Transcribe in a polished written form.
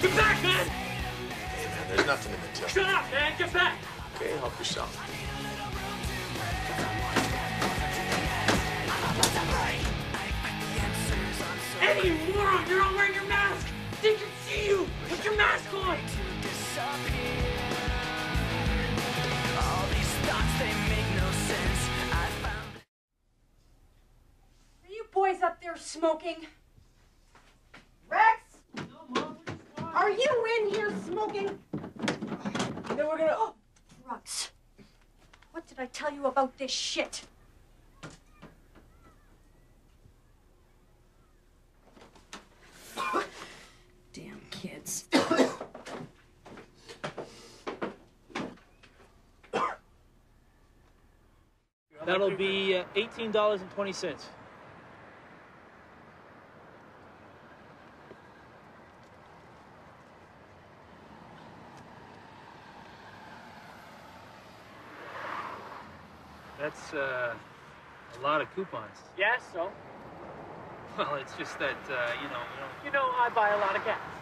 Get back, man! Hey, man, there's nothing in the till. Shut up, man! Get back! Okay, help yourself. Eddie, you moron! You're not wearing your mask! They can see you! Put your mask on! All these thoughts, they make no sense. Are you boys up there smoking? Rex? No, Mom, Are you in here smoking? then we're gonna... Oh, drugs. What did I tell you about this shit? Damn kids. That'll be $18.20. That's a lot of coupons. Yeah, so? Well, it's just that, You know, I buy a lot of gas.